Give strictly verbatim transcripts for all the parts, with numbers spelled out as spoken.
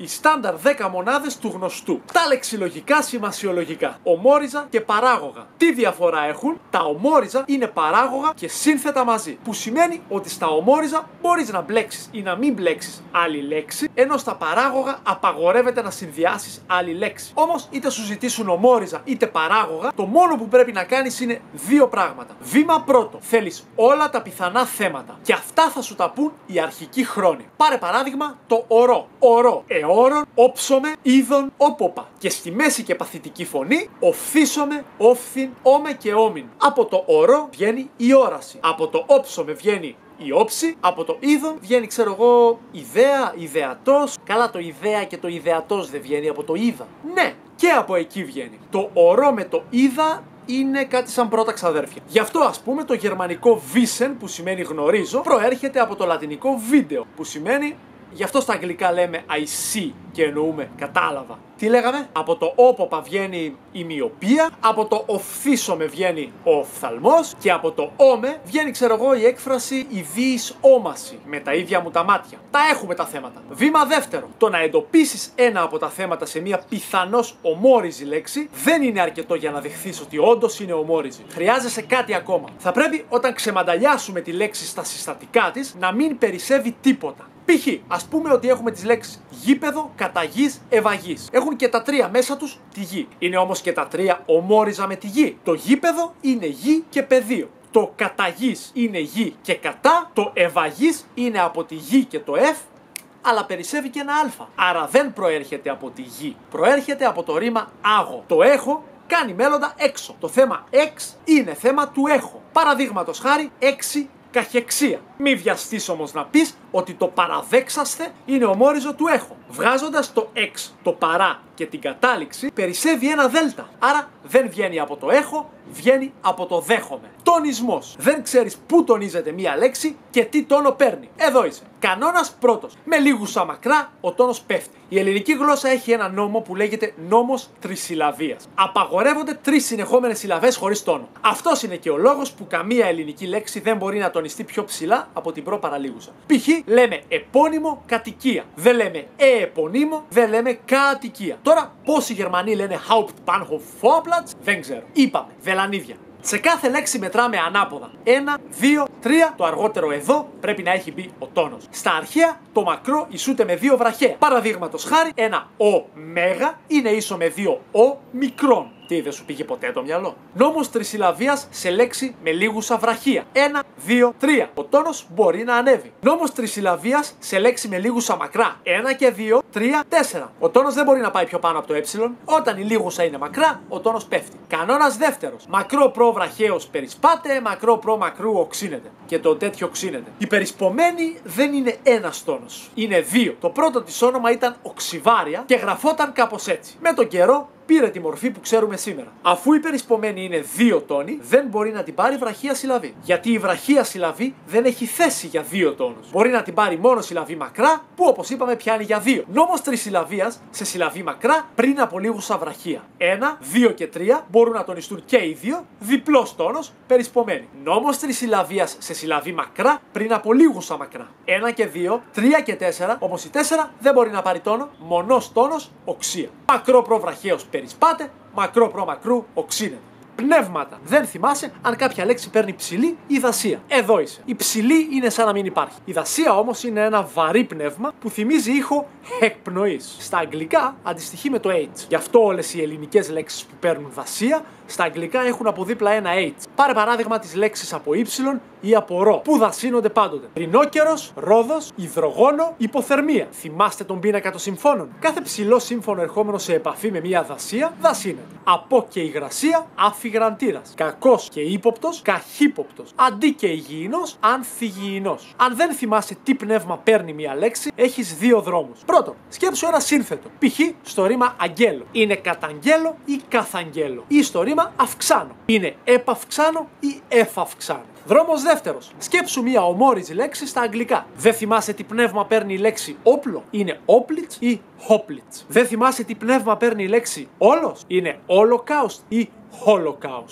Οι στάνταρ δέκα μονάδες του γνωστού. Τα λεξιλογικά σημασιολογικά. Ομόριζα και παράγωγα. Τι διαφορά έχουν? Τα ομόριζα είναι παράγωγα και σύνθετα μαζί. Που σημαίνει ότι στα ομόριζα μπορείς να μπλέξεις ή να μην μπλέξεις άλλη λέξη, ενώ στα παράγωγα απαγορεύεται να συνδυάσεις άλλη λέξη. Όμως, είτε σου ζητήσουν ομόριζα είτε παράγωγα, το μόνο που πρέπει να κάνεις είναι δύο πράγματα. Βήμα πρώτο. Θέλεις όλα τα πιθανά θέματα. Και αυτά θα σου τα πούν οι αρχικοί χρόνοι. Πάρε παράδειγμα το ορό. Ορό. Εώρον, όψομε, είδον, όποπα. Και στη μέση και παθητική φωνή, οφθήσομε, όφθην, όμε και όμην. Από το ορό βγαίνει η όραση. Από το όψομε βγαίνει η όψη, από το είδον βγαίνει, ξέρω εγώ, ιδέα, ιδεατός. Καλά, το ιδέα και το ιδεατός δεν βγαίνει από το είδα. Ναι, και από εκεί βγαίνει. Το ορό με το είδα είναι κάτι σαν πρώτα ξαδέρφια. Γι' αυτό, ας πούμε, το γερμανικό wissen, που σημαίνει γνωρίζω, προέρχεται από το λατινικό video, που σημαίνει. Γι' αυτό στα αγγλικά λέμε I see και εννοούμε κατάλαβα. Τι λέγαμε? Από το όποπα βγαίνει η μοιοπία, από το οφθήσομε βγαίνει ο οφθαλμός και από το όμε βγαίνει, ξέρω εγώ, η έκφραση η βίης όμαση, με τα ίδια μου τα μάτια. Τα έχουμε τα θέματα. Βήμα δεύτερο. Το να εντοπίσεις ένα από τα θέματα σε μια πιθανώς ομόριζη λέξη δεν είναι αρκετό για να δεχθείς ότι όντως είναι ομόριζη. Χρειάζεσαι κάτι ακόμα. Θα πρέπει όταν ξεμανταλιάσουμε τη λέξη στα συστατικά της να μην περισσεύει τίποτα. Π.χ. ας πούμε ότι έχουμε τις λέξεις γήπεδο, καταγής, ευαγής. Έχουν και τα τρία μέσα τους τη γη. Είναι όμως και τα τρία ομόριζα με τη γη. Το γήπεδο είναι γη και πεδίο. Το καταγής είναι γη και κατά. Το ευαγής είναι από τη γη και το εφ, αλλά περισσεύει και ένα α. Άρα δεν προέρχεται από τη γη. Προέρχεται από το ρήμα άγω. Το έχω κάνει μέλλοντα έξω. Το θέμα εξ είναι θέμα του έχω. Παραδείγματος χάρη, έξι καχεξία. Μη βιαστείς όμως να πεις ότι το παραδέξαστε είναι ομόριζο του έχω. Βγάζοντας το εξ, το παρά και την κατάληξη, περισσεύει ένα δέλτα. Άρα δεν βγαίνει από το έχω, βγαίνει από το δέχομαι. Τονισμός. Δεν ξέρεις πού τονίζεται μία λέξη και τι τόνο παίρνει. Εδώ είσαι. Κανόνας πρώτος. Με λίγουσα μακρά ο τόνος πέφτει. Η ελληνική γλώσσα έχει ένα νόμο που λέγεται νόμος τρισυλλαβίας. Απαγορεύονται τρεις συνεχόμενες συλλαβές χωρίς τόνο. Αυτός είναι και ο λόγος που καμία ελληνική λέξη δεν μπορεί να τονιστεί πιο ψηλά από την προπαραλίγουσα. Π.χ. λέμε επώνυμο κατοικία. Δεν λέμε εεπωνύμο, δεν λέμε κατοικία. Τώρα, πόσοι Γερμανοί λένε Hauptbahnhof Vorplatz, δεν ξέρω. Είπαμε, βελανίδια. Σε κάθε λέξη μετράμε ανάποδα. Ένα, δύο, τρία. Το αργότερο εδώ πρέπει να έχει μπει ο τόνος. Στα αρχαία το μακρό ισούται με δύο βραχαία. Παραδείγματος χάρη, ένα ο μέγα είναι ίσο με δύο ο μικρόν. Τι, δεν σου πήγε ποτέ το μυαλό? Νόμος τρισυλλαβίας σε λέξη με λίγουσα βραχία. Ένα, δύο, τρία. Ο τόνος μπορεί να ανέβει. Νόμος τρισυλλαβίας σε λέξη με λίγουσα μακρά. Ένα και δύο, τρία, τέσσερα. Ο τόνος δεν μπορεί να πάει πιο πάνω από το ε. Όταν η λίγουσα είναι μακρά, ο τόνος πέφτει. Κανόνας δεύτερος. Μακρό προ βραχαίος περισπάται, μακρό προ μακρού οξύνεται. Και το τέτοιο οξύνεται. Η περισπομένη δεν είναι ένας τόνος. Είναι δύο. Το πρώτο της όνομα ήταν οξυβάρια και γραφόταν κάπως έτσι. Με τον καιρό πήρε τη μορφή που ξέρουμε σήμερα. Αφού η περισπομένη είναι δύο τόνοι, δεν μπορεί να την πάρει βραχία συλλαβή. Γιατί η βραχία συλλαβή δεν έχει θέση για δύο τόνους. Μπορεί να την πάρει μόνο συλλαβή μακρά, που όπως είπαμε πιάνει για δύο. Νόμος τρισυλλαβίας σε συλλαβή μακρά πριν από λίγουσα βραχία. Ένα, δύο και τρία μπορούν να τονιστούν και οι δύο, διπλός τόνος, περισπομένη. Νόμος τρισυλλαβίας σε συλλαβή μακρά πριν από λίγουσα μακρά. Ένα και δύο, τρία και τέσσερα, όμως η τέσσερα δεν μπορεί να πάρει τόνο, μονός τόνος, οξία. Μακρό προβραχαίος περισπάται, μακρό προ μακρού οξύνεται. Πνεύματα. Δεν θυμάσαι αν κάποια λέξη παίρνει ψηλή ή δασία. Εδώ είσαι. Η ψηλή είναι σαν να μην υπάρχει. Η δασία όμως είναι ένα βαρύ πνεύμα που θυμίζει ήχο εκπνοής. Στα αγγλικά αντιστοιχεί με το H. Γι' αυτό όλες οι ελληνικές λέξεις που παίρνουν δασία στα αγγλικά έχουν από δίπλα ένα H. Πάρε παράδειγμα τις λέξεις από Y ή από ρο, που δασύνονται πάντοτε. Ρινόκερος, Ρόδος, υδρογόνο, υποθερμία. Θυμάστε τον πίνακα των συμφώνων? Κάθε ψηλό σύμφωνο ερχόμενο σε επαφή με μια δασία δασύνεται. Από και υγρασία, αφιγραντήρας. Κακός και ύποπτος, καχύποπτος. Αντί και υγιεινός, ανθυγιεινός. Αν δεν θυμάσαι τι πνεύμα παίρνει μια λέξη, έχεις δύο δρόμους. Πρώτον, σκέψου ένα σύνθετο. Π.χ. στο ρήμα αγγέλο. Είναι καταγγέλο ή καθαγγέλο. Ή στο ρήμα αυξάνω. Είναι επαυξάνω ή εφαυξάνω. Δρόμος δεύτερος. Σκέψου μια ομόριζη λέξη στα αγγλικά. Δεν θυμάσαι τι πνεύμα παίρνει η λέξη όπλο? Είναι όπλιτς ή χόπλιτς. Δεν θυμάσαι τι πνεύμα παίρνει η λέξη όλος? Είναι holocaust ή holocaust.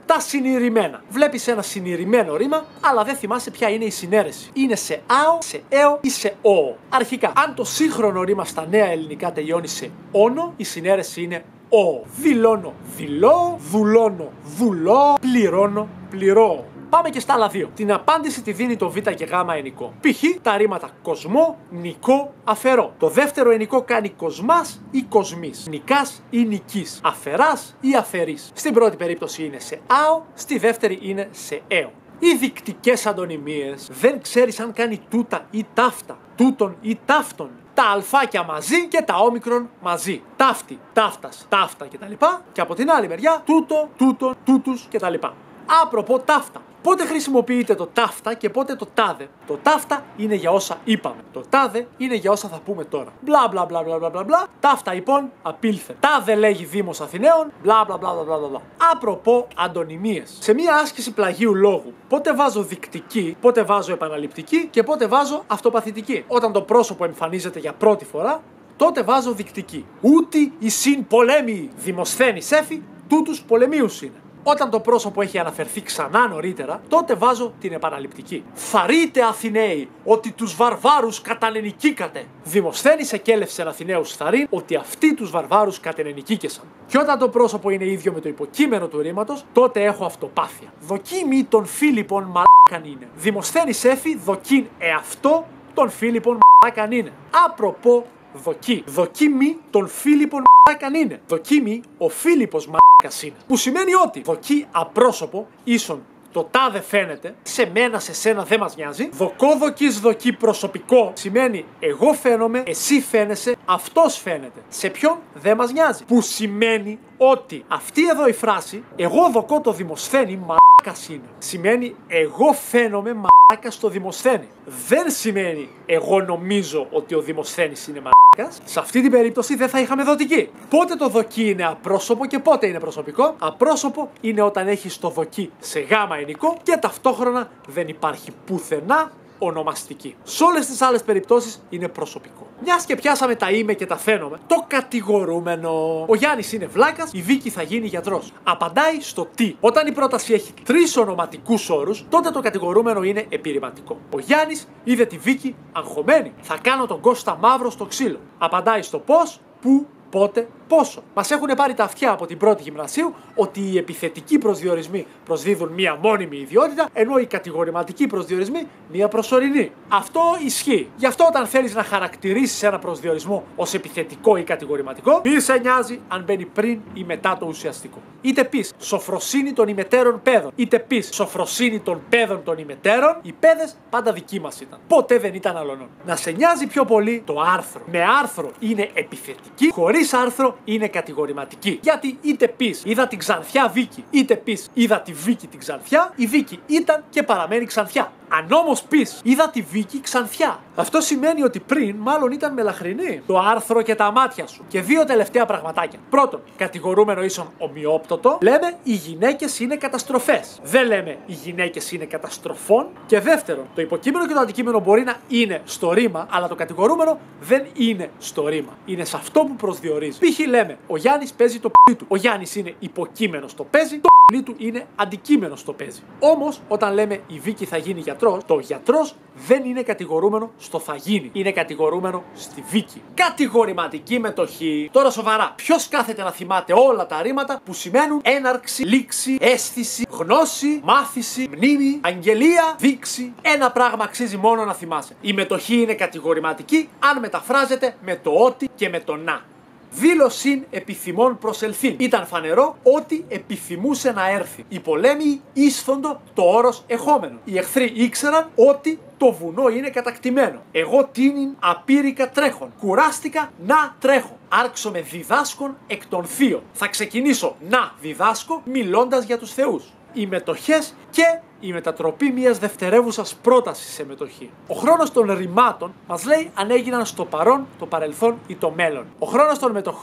Τα συνειρημένα. Βλέπεις ένα συνειρημένο ρήμα, αλλά δεν θυμάσαι ποια είναι η συνέρεση. Είναι σε άο, σε έω ή σε ο. Αρχικά, αν το σύγχρονο ρήμα στα νέα ελληνικά τελειώνει σε όνο, η συνέρεση είναι ο. Δηλώνω, δηλώ, δουλώνω, δουλώ, πληρώνω, πληρώ. Πάμε και στα άλλα δύο. Την απάντηση τη δίνει το β και γ ενικό. Π.χ. τα ρήματα κοσμό, νικό, αφαιρώ. Το δεύτερο ενικό κάνει κοσμάς ή κοσμής. Νικάς ή νικής. Αφαιράς ή αφαιρείς. Στην πρώτη περίπτωση είναι σε άο, στη δεύτερη είναι σε έω. Οι δικτικές αντωνυμίες δεν ξέρεις αν κάνει τούτα ή ταύτα, τούτον ή ταύτον. Τα αλφάκια μαζί και τα όμικρον μαζί. Ταύτη, ταύτας, ταύτα κτλ. Και από την άλλη μεριά τούτο, τούτον, τούτους κτλ. Άπροπο ταύτα. Πότε χρησιμοποιείται το ταύτα και πότε το τάδε. Το ταύτα είναι για όσα είπαμε. Το τάδε είναι για όσα θα πούμε τώρα. Μπλα μπλα μπλα μπλα μπλα μπλα. Ταύτα λοιπόν απήλθε. Τάδε λέγει Δήμος Αθηναίων. Μπλα μπλα μπλα μπλα μπλα. Άπροπο αντωνυμίες. Σε μία άσκηση πλαγίου λόγου, πότε βάζω δικτική, πότε βάζω επαναληπτική και πότε βάζω αυτοπαθητική. Όταν το πρόσωπο εμφανίζεται για πρώτη φορά, τότε βάζω δικτική. Ούτι η συν πολέμοι Δημοσθένης έφη, τούτους πολεμίους είναι. Όταν το πρόσωπο έχει αναφερθεί ξανά νωρίτερα, τότε βάζω την επαναληπτική. Θαρείτε Αθηναίοι ότι τους βαρβάρους κατανενικήκατε. Δημοσθένης εκέλευσε Αθηναίους θαρήν ότι αυτοί τους βαρβάρους κατενενικήκεσαν. Και όταν το πρόσωπο είναι ίδιο με το υποκείμενο του ρήματος, τότε έχω αυτοπάθεια. Δοκίμη των Φίλιππων μαλάκαν είναι. Δημοσθένης έφη δοκίν εαυτό των Φίλιππων μαλάκαν είναι. Άπροπο δοκί. Δοκίμη των Φίλιππων μαλάκαν είναι. Δοκίμη ο Φίλιππος μαλάκας είναι. Που σημαίνει ότι δοκί απρόσωπο ίσον το τάδε φαίνεται, σε μένα, σε σένα δεν μας νοιάζει. Δοκόδοκις δοκί προσωπικό σημαίνει εγώ φαίνομαι, εσύ φαίνεσαι, αυτός φαίνεται. Σε ποιον δεν μας νοιάζει. Που σημαίνει ότι αυτή εδώ η φράση, εγώ δοκώ το Δημοσθένη μαλάκας είναι. Σημαίνει εγώ φαίνομαι μαλάκας στο Δημοσθένη. Δεν σημαίνει εγώ νομίζω ότι ο Δημοσθένης είναι μαλάκας. Σε αυτή την περίπτωση δεν θα είχαμε δοτική. Πότε το δοκί είναι απρόσωπο και πότε είναι προσωπικό. Απρόσωπο είναι όταν έχεις το δοκί σε γάμα ενικό και ταυτόχρονα δεν υπάρχει πουθενά ονομαστική. Σε όλες τις άλλες περιπτώσεις είναι προσωπικό. Μιας και πιάσαμε τα είμαι και τα φαίνομαι, το κατηγορούμενο. Ο Γιάννης είναι βλάκας, η Βίκη θα γίνει γιατρός. Απαντάει στο τι. Όταν η πρόταση έχει τρεις ονοματικούς όρους, τότε το κατηγορούμενο είναι επιρρηματικό. Ο Γιάννης είδε τη Βίκη αγχωμένη. Θα κάνω τον Κώστα μαύρο στο ξύλο. Απαντάει στο πώς, πού, πότε, πόσο. Μας έχουν πάρει τα αυτιά από την πρώτη γυμνασίου ότι οι επιθετικοί προσδιορισμοί προσδίδουν μία μόνιμη ιδιότητα, ενώ οι κατηγορηματικοί προσδιορισμοί μία προσωρινή. Αυτό ισχύει. Γι' αυτό όταν θέλεις να χαρακτηρίσεις ένα προσδιορισμό ως επιθετικό ή κατηγορηματικό, μη σε νοιάζει αν μπαίνει πριν ή μετά το ουσιαστικό. Είτε πεις σοφροσύνη των ημετέρων παιδών, είτε πεις σοφροσύνη των παιδών των ημετέρων, οι παιδες πάντα δικοί μας ήταν. Ποτέ δεν ήταν αλλωνών. Να σε νοιάζει πιο πολύ το άρθρο. Με άρθρο είναι επιθετική, χωρίς άρθρο είναι κατηγορηματική. Γιατί είτε πεις είδα την Ξανθιά Βίκη, είτε πεις είδα τη Βίκη την Ξανθιά, η Βίκη ήταν και παραμένει Ξανθιά. Αν όμως πεις είδα τη Βίκη Ξανθιά, αυτό σημαίνει ότι πριν μάλλον ήταν μελαχρινή. Το άρθρο και τα μάτια σου. Και δύο τελευταία πραγματάκια. Πρώτον, κατηγορούμενο ίσον ομοιόπτωτο, λέμε οι γυναίκες είναι καταστροφές. Δεν λέμε οι γυναίκες είναι καταστροφών. Και δεύτερον, το υποκείμενο και το αντικείμενο μπορεί να είναι στο ρήμα, αλλά το κατηγορούμενο δεν είναι στο ρήμα. Είναι σε αυτό που προσδιορίζει. Π.χ. λέμε ο Γιάννης παίζει το π*** του. Ο Γιάννης είναι υποκείμενο στο παίζει, το π*** του είναι αντικείμενο στο παίζει. Όμως, όταν λέμε η Βίκη θα γίνει γιατρός, το γιατρός δεν είναι κατηγορούμενο στο θα γίνει. Είναι κατηγορούμενο στη Βίκη. Κατηγορηματική μετοχή. Τώρα σοβαρά. Ποιος κάθεται να θυμάται όλα τα ρήματα που σημαίνουν έναρξη, λήξη, αίσθηση, γνώση, μάθηση, μνήμη, αγγελία, δείξη. Ένα πράγμα αξίζει μόνο να θυμάσαι. Η μετοχή είναι κατηγορηματική αν μεταφράζεται με το ότι και με το να. Δήλωσιν επιθυμών προσελθήν. Ήταν φανερό ότι επιθυμούσε να έρθει. Οι πολέμοι ίσθοντο το όρος εχόμενο. Οι εχθροί ήξεραν ότι το βουνό είναι κατακτημένο. Εγώ τίνην απείρικα τρέχον. Κουράστηκα να τρέχω. Άρξω με διδάσκον εκ των θείων. Θα ξεκινήσω να διδάσκω μιλώντας για τους θεούς. Οι μετοχές και η μετατροπή μιας δευτερεύουσας πρότασης σε μετοχή. Ο χρόνος των ρημάτων μας λέει αν έγιναν στο παρόν, το παρελθόν ή το μέλλον. Ο χρόνος των μετοχών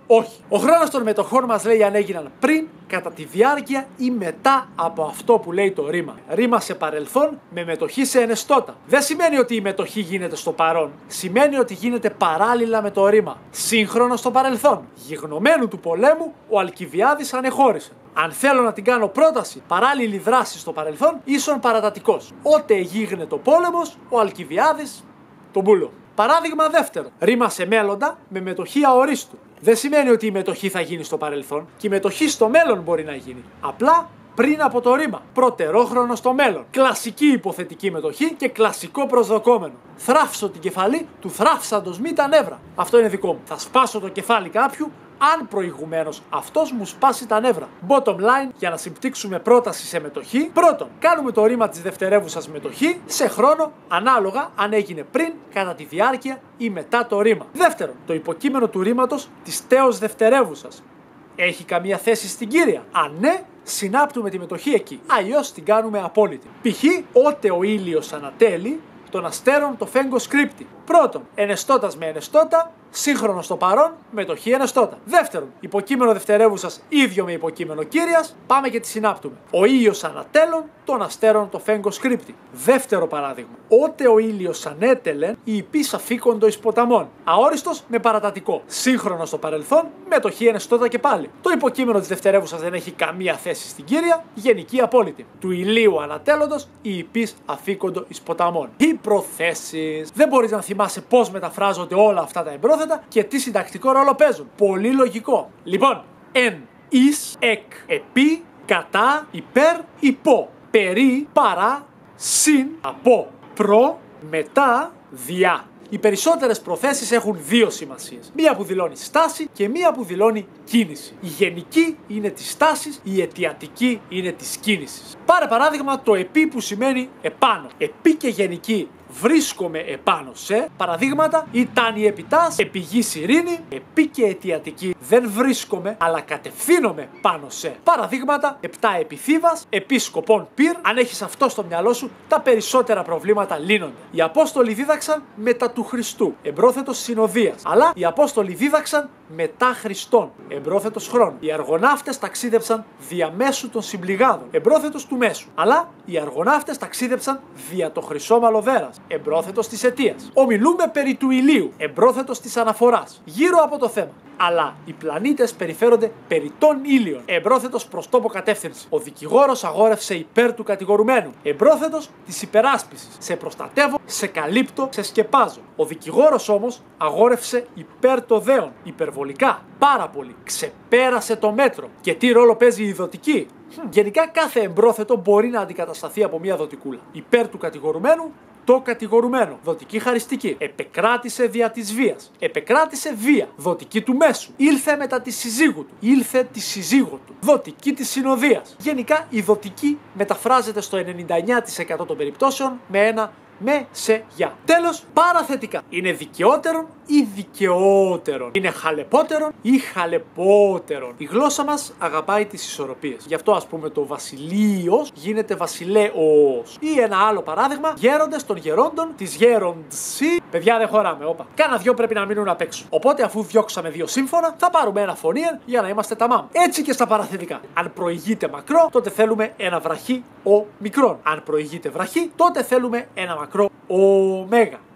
Όχι. Ο χρόνος των μετοχών μας λέει αν έγιναν πριν, κατά τη διάρκεια ή μετά από αυτό που λέει το ρήμα. Ρήμα σε παρελθόν με μετοχή σε ενεστώτα. Δεν σημαίνει ότι η μετοχή γίνεται στο παρόν. Σημαίνει ότι γίνεται παράλληλα με το ρήμα. Σύγχρονο στο παρελθόν. Γιγνωμένου του πολέμου, ο Αλκιβιάδης ανεχώρησε. Αν θέλω να την κάνω πρόταση, παράλληλη δράση στο παρελθόν, ίσον παρατατικός. Ότε εγίγνε το πόλεμος, ο Αλκιβιάδης τον πούλο. Παράδειγμα δεύτερο. Ρήμα σε μέλλοντα με μετοχή αορίστου. Δεν σημαίνει ότι η μετοχή θα γίνει στο παρελθόν και η μετοχή στο μέλλον μπορεί να γίνει. Απλά πριν από το ρήμα. Προτερόχρονο στο μέλλον. Κλασική υποθετική μετοχή και κλασικό προσδοκόμενο. Θράψω την κεφαλή του θράψαντος μη τα νεύρα. Αυτό είναι δικό μου. Θα σπάσω το κεφάλι κάποιου αν προηγουμένως αυτός μου σπάσει τα νεύρα. Bottom line, για να συμπτύξουμε πρόταση σε μετοχή. Πρώτον, κάνουμε το ρήμα της δευτερεύουσας μετοχή σε χρόνο ανάλογα αν έγινε πριν, κατά τη διάρκεια ή μετά το ρήμα. Δεύτερον, το υποκείμενο του ρήματος της τέως δευτερεύουσας. Έχει καμία θέση στην κύρια? Αν ναι, συνάπτουμε τη μετοχή εκεί. Αλλιώς την κάνουμε απόλυτη. Π.χ. ότε ο ήλιος ανατέλει, των αστέρων το φέγγος κρύπτει. Πρώτον, ενεστώτας με ενεστώτα, σύγχρονο στο παρόν, μετοχή ενεστώτα. Δεύτερον, υποκείμενο δευτερεύουσας ίδιο με υποκείμενο κύριας, πάμε και τη συνάπτουμε. Ο ήλιος ανατέλων, των αστέρων το φέγγος κρύπτει. Δεύτερο παράδειγμα. Ότε ο ήλιος ανέτελεν, η υπής αφήκοντο εις ποταμών. Αόριστος με παρατατικό. Σύγχρονο στο παρελθόν, μετοχή ενεστώτα και πάλι. Το υποκείμενο της δευτερεύουσας δεν έχει καμία θέση στην κύρια, γενική απόλυτη. Του ηλίου ανατέλλοντος, η υπής αφήκοντο εις ποταμών. Οι προθέσεις. Δεν μπορείς να θυμάσαι πώς μεταφράζονται όλα αυτά τα εμπρόθετα και τι συντακτικό ρόλο παίζουν. Πολύ λογικό. Λοιπόν, εν, εις, εκ, επί, κατά, υπέρ, υπό. Περί, παρά, συν, από, προ, μετά, διά. Οι περισσότερες προθέσεις έχουν δύο σημασίες. Μία που δηλώνει στάση και μία που δηλώνει κίνηση. Η γενική είναι της στάσης, η αιτιατική είναι της κίνησης. Πάρε παράδειγμα το επί που σημαίνει επάνω. Επί και γενική βρίσκομαι επάνω σε. Παραδείγματα, ήταν η επιτάς, επί γης ειρήνη. Επί και αιτιατική δεν βρίσκομαι, αλλά κατευθύνομαι πάνω σε. Παραδείγματα, επτά επιθύβας, επί σκοπών πυρ. Αν έχεις αυτό στο μυαλό σου, τα περισσότερα προβλήματα λύνονται. Οι Απόστολοι δίδαξαν μετά του Χριστού, εμπρόθετος συνοδείας. Αλλά οι Απόστολοι δίδαξαν μετά Χριστόν, εμπρόθετος χρόνου. Οι αργοναύτες ταξίδεψαν διαμέσου των συμπληγάδων, εμπρόθετος του μέσου. Αλλά οι αργοναύτες ταξίδεψαν δια το χρυσόμαλο δέρας, εμπρόθετος της αιτίας. Ομιλούμε περί του ηλίου, εμπρόθετος της αναφοράς, γύρω από το θέμα. Αλλά οι πλανήτες περιφέρονται περί των ήλιων, εμπρόθετος προς τόπο κατεύθυνση. Ο δικηγόρος αγόρευσε υπέρ του κατηγορουμένου, εμπρόθετος της υπεράσπισης. Σε προστατεύω, σε καλύπτω, σε σκεπάζω. Ο δικηγόρος όμως αγόρευσε υπέρ το δέον, υπερβολικά, πάρα πολύ. Ξεπέρασε το μέτρο. Και τι ρόλο παίζει η δοτική? Hm. Γενικά κάθε εμπρόθετο μπορεί να αντικατασταθεί από μια δοτικούλα. Υπέρ του κατηγορουμένου, το κατηγορουμένο. Δοτική χαριστική. Επεκράτησε δια της βίας. Επεκράτησε βία. Δοτική του μέσου. Ήλθε μετά τη συζύγου του. Ήλθε τη συζύγου του. Δοτική της συνοδείας. Γενικά η δοτική μεταφράζεται στο ενενήντα εννέα τοις εκατό των περιπτώσεων με ένα με, σε, για. Τέλος, παραθετικά. Είναι δικαιότερον ή δικαιότερον. Είναι χαλεπότερον ή χαλεπότερον. Η γλώσσα μας αγαπάει τις ισορροπίες. Γι' αυτό ας πούμε το βασιλείος γίνεται βασιλέος. Ή ένα άλλο παράδειγμα, γέροντες των γερόντων της γέροντσι. Παιδιά δεν χωράμε, όπα. Κάνα δυο πρέπει να μείνουν απ' έξω. Οπότε αφού διώξαμε δύο σύμφωνα, θα πάρουμε ένα φωνήεν για να είμαστε ταμάμ. Έτσι και στα παραθετικά. Αν προηγείται μακρό, τότε θέλουμε ένα βραχί ο μικρόν. Αν προηγείται βραχί, τότε θέλουμε ένα μακρό ο μέγα.